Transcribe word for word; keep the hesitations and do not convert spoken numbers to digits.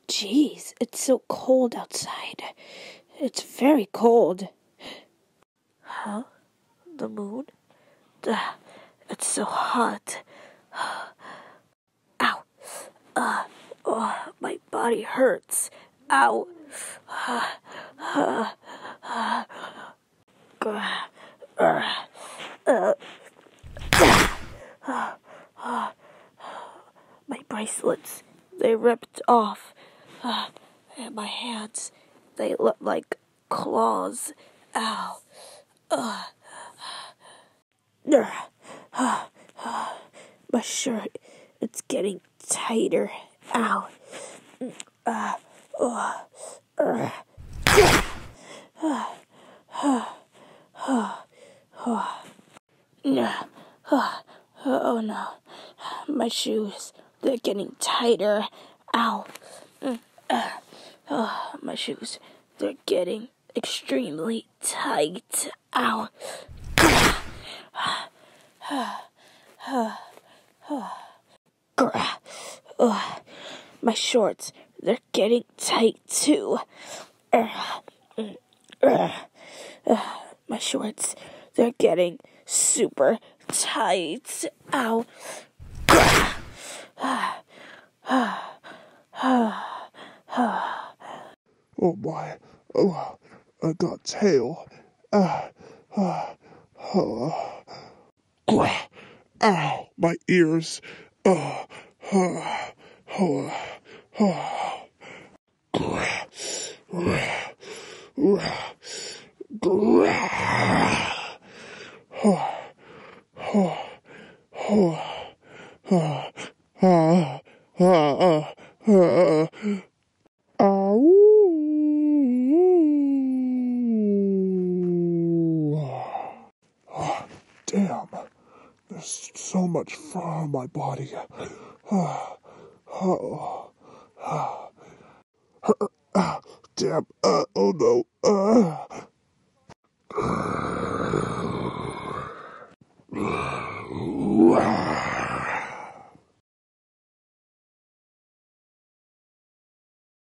Jeez, it's so cold outside. It's very cold. Huh? The moon? Duh, it's so hot. Ow. Uh, oh, my body hurts. Ow. Uh, uh, uh, uh, uh, uh, uh, my bracelets, they ripped off. Uh, and my hands, they look like claws. Ow. Uh, uh, uh, uh, my shirt, it's getting tighter. Ow. Uh, uh, uh, uh, uh, uh, uh, uh, oh no, my shoes, they're getting tighter. Ow. Uh, uh, my shoes, they're getting extremely tight. Ow. uh, my shorts, they're getting tight too. Uh, uh, uh, my shorts, they're getting super tight. Ow. Oh my, oh, I got tail. Uh, uh, uh, ow, my ears. Uh, uh, uh, uh, Damn, there's so much fur on my body. Damn, uh, oh no, uh.